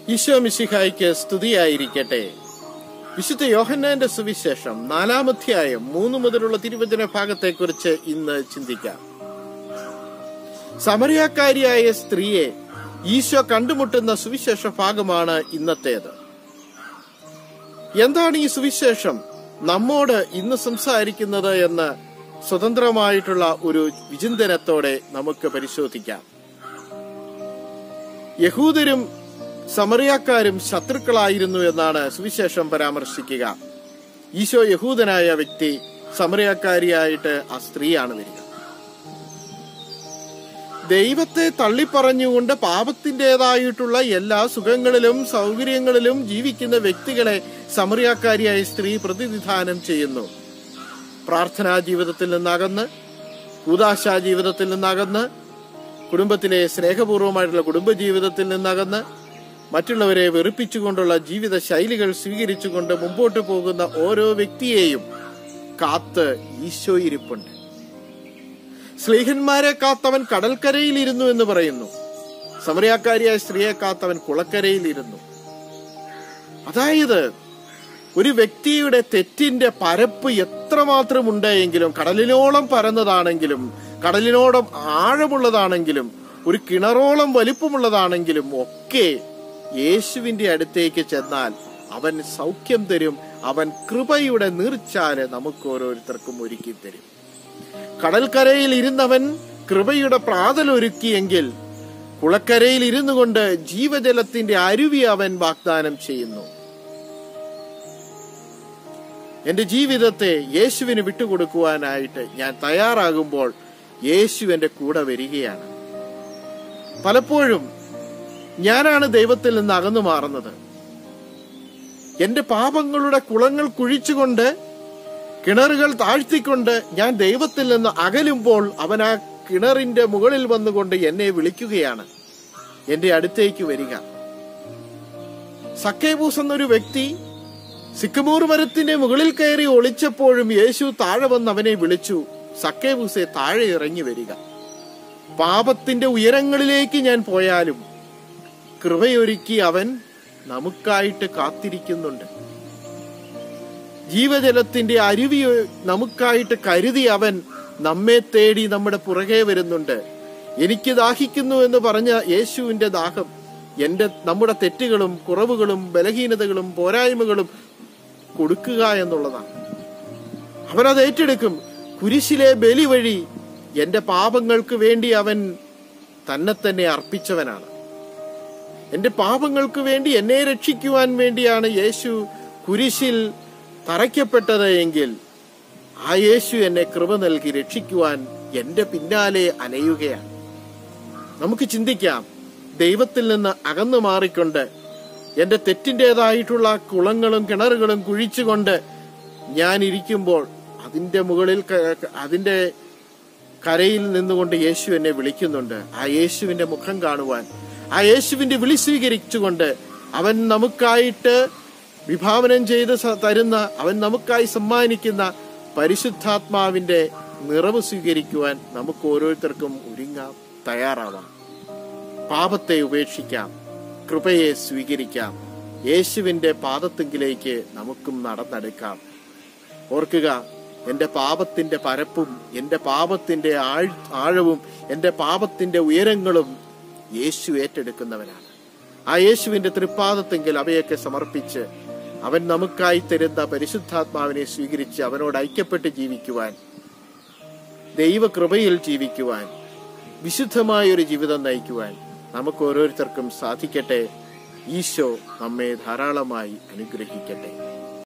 ഈശോ മിശിഹായ്ക്ക് സ്തുതിയായിരിക്കട്ടെ. വിശുദ്ധ യോഹന്നാന്റെ സുവിശേഷം 4-ാം അധ്യായം 3 മുതലുള്ള തിരുവചന ഭാഗത്തെക്കുറിച്ച് ഇന്ന് ചിന്തിക്കാം. സമറിയാക്കാരിയായ സ്ത്രീയെ ഈശോ കണ്ടുമുട്ടുന്ന സുവിശേഷ ഭാഗമാണ് ഇന്നത്തേത്. എന്താണ് ഈ സുവിശേഷം നമ്മോട് ഇന്ന് സംസാരിക്കുന്നത് എന്ന് സ്വതന്ത്രമായിട്ടുള്ള ഒരു വിചിന്തനത്തോടെ നമുക്ക് പരിശോധിക്കാം. യഹൂദരും സമറിയാക്കാരും ശത്രുക്കളായിരുന്നു എന്നാണ് സുവിശേഷം പരാമർശിക്കുക. ഈശോ യഹൂദനായ വ്യക്തി, സമറിയാക്കാരിയായിട്ട് ആ സ്ത്രീയാണ് വരിക. ദൈവത്തെ തള്ളിപ്പറഞ്ഞുകൊണ്ട് പാപത്തിൻ്റെതായിട്ടുള്ള എല്ലാ സുഖങ്ങളിലും സൗകര്യങ്ങളിലും ജീവിക്കുന്ന വ്യക്തികളെ സമറിയാക്കാരിയായ സ്ത്രീ പ്രതിനിധാനം ചെയ്യുന്നു. പ്രാർത്ഥനാ ജീവിതത്തിൽ നിന്നകന്ന്, കൂദാശാ ജീവിതത്തിൽ നിന്നകന്ന്, കുടുംബത്തിലെ സ്നേഹപൂർവമായിട്ടുള്ള കുടുംബജീവിതത്തിൽ നിന്നകന്ന്, മറ്റുള്ളവരെ വെറുപ്പിച്ചുകൊണ്ടുള്ള ജീവിത ശൈലികൾ സ്വീകരിച്ചുകൊണ്ട് മുമ്പോട്ട് പോകുന്ന ഓരോ വ്യക്തിയെയും കാത്ത് ഈശോ ഇരിപ്പുണ്ട്. സ്ലീഹന്മാരെ കാത്തവൻ കടൽക്കരയിലിരുന്നു എന്ന് പറയുന്നു. സമറിയാക്കാരിയായ സ്ത്രീയെ കാത്തവൻ കുളക്കരയിലിരുന്നു. അതായത് ഒരു വ്യക്തിയുടെ തെറ്റിന്റെ പരപ്പ് എത്രമാത്രം ഉണ്ടെങ്കിലും, കടലിനോളം പരന്നതാണെങ്കിലും, കടലിനോളം ആഴമുള്ളതാണെങ്കിലും, ഒരു കിണറോളം വലിപ്പമുള്ളതാണെങ്കിലും ഒക്കെ യേശുവിന്റെ അടുത്തേക്ക് ചെന്നാൽ അവൻ സൗഖ്യം തരും. അവൻ കൃപയുടെ നീർച്ചാല് നമുക്ക് ഓരോരുത്തർക്കും ഒരുക്കി തരും. കടൽക്കരയിൽ ഇരുന്നവൻ കൃപയുടെ പ്രാതലൊരുക്കിയെങ്കിൽ കുളക്കരയിൽ ഇരുന്നു കൊണ്ട് ജീവജലത്തിന്റെ അരുവി അവൻ വാഗ്ദാനം ചെയ്യുന്നു. എന്റെ ജീവിതത്തെ യേശുവിന് വിട്ടുകൊടുക്കുവാനായിട്ട് ഞാൻ തയ്യാറാകുമ്പോൾ യേശു എന്റെ കൂടെ വരികയാണ്. പലപ്പോഴും ഞാനാണ് ദൈവത്തിൽ നിന്ന് അകന്നു മാറുന്നത്. എന്റെ പാപങ്ങളുടെ കുളങ്ങൾ കുഴിച്ചുകൊണ്ട്, കിണറുകൾ താഴ്ത്തിക്കൊണ്ട് ഞാൻ ദൈവത്തിൽ നിന്ന് അകലുമ്പോൾ അവൻ ആ കിണറിന്റെ മുകളിൽ വന്നുകൊണ്ട് എന്നെ വിളിക്കുകയാണ്, എന്റെ അടുത്തേക്ക് വരിക. സക്കേബൂസ് എന്നൊരു വ്യക്തി സിക്കമൂർ മരത്തിന്റെ മുകളിൽ കയറി ഒളിച്ചപ്പോഴും യേശു താഴെ വന്ന് അവനെ വിളിച്ചു, സക്കേബൂസെ താഴെ ഇറങ്ങി വരിക. പാപത്തിന്റെ ഉയരങ്ങളിലേക്ക് ഞാൻ പോയാലും കൃപയൊരുക്കി അവൻ നമുക്കായിട്ട് കാത്തിരിക്കുന്നുണ്ട്. ജീവജലത്തിന്റെ അരുവി നമുക്കായിട്ട് കരുതി അവൻ നമ്മെ തേടി നമ്മുടെ പുറകെ വരുന്നുണ്ട്. എനിക്ക് ദാഹിക്കുന്നു എന്ന് പറഞ്ഞ യേശുവിന്റെ ദാഹം നമ്മുടെ തെറ്റുകളും കുറവുകളും ബലഹീനതകളും പോരായ്മകളും കൊടുക്കുക എന്നുള്ളതാണ്. അവനത് ഏറ്റെടുക്കും. കുരിശിലെ ബലി വഴി എന്റെ പാപങ്ങൾക്ക് വേണ്ടി അവൻ തന്നെ തന്നെ അർപ്പിച്ചവനാണ്. എന്റെ പാപങ്ങൾക്ക് വേണ്ടി എന്നെ രക്ഷിക്കുവാൻ വേണ്ടിയാണ് യേശു കുരിശിൽ തറയ്ക്കപ്പെട്ടത് എങ്കിൽ ആ യേശു എന്നെ കൃപ നൽകി രക്ഷിക്കുവാൻ എന്റെ പിന്നാലെ അലയുകയാണ്. നമുക്ക് ചിന്തിക്കാം, ദൈവത്തിൽ നിന്ന് അകന്നു മാറിക്കൊണ്ട് എന്റെ തെറ്റിൻ്റെതായിട്ടുള്ള കുളങ്ങളും കിണറുകളും കുഴിച്ചുകൊണ്ട് ഞാൻ ഇരിക്കുമ്പോൾ അതിന്റെ മുകളിൽ, അതിന്റെ കരയിൽ നിന്നുകൊണ്ട് യേശു എന്നെ വിളിക്കുന്നുണ്ട്. ആ യേശുവിന്റെ മുഖം കാണുവാൻ, ആ യേശുവിന്റെ വിളി സ്വീകരിച്ചുകൊണ്ട് അവൻ നമുക്കായിട്ട് വിഭാവനം ചെയ്ത് തരുന്ന, അവൻ നമുക്കായി സമ്മാനിക്കുന്ന പരിശുദ്ധാത്മാവിന്റെ നിറവ് സ്വീകരിക്കുവാൻ നമുക്ക് ഓരോരുത്തർക്കും ഒരുങ്ങാം, തയ്യാറാവാം. പാപത്തെ ഉപേക്ഷിക്കാം, കൃപയെ സ്വീകരിക്കാം, യേശുവിന്റെ പാദത്തെങ്കിലേക്ക് നമുക്കും നടന്നെടുക്കാം. ഓർക്കുക, എന്റെ പാപത്തിന്റെ പരപ്പും എന്റെ പാപത്തിന്റെ ആഴവും എന്റെ പാപത്തിന്റെ ഉയരങ്ങളും യേശു ഏറ്റെടുക്കുന്നവനാണ്. ആ യേശുവിന്റെ തൃപ്പാദത്തെങ്കിൽ അവയൊക്കെ സമർപ്പിച്ച് അവൻ നമുക്കായി തരുന്ന പരിശുദ്ധാത്മാവിനെ സ്വീകരിച്ച് അവനോട് ഐക്യപ്പെട്ട് ജീവിക്കുവാൻ, ദൈവകൃപയിൽ ജീവിക്കുവാൻ, വിശുദ്ധമായൊരു ജീവിതം നയിക്കുവാൻ നമുക്ക് ഓരോരുത്തർക്കും സാധിക്കട്ടെ. ഈശോ നമ്മെ ധാരാളമായി അനുഗ്രഹിക്കട്ടെ.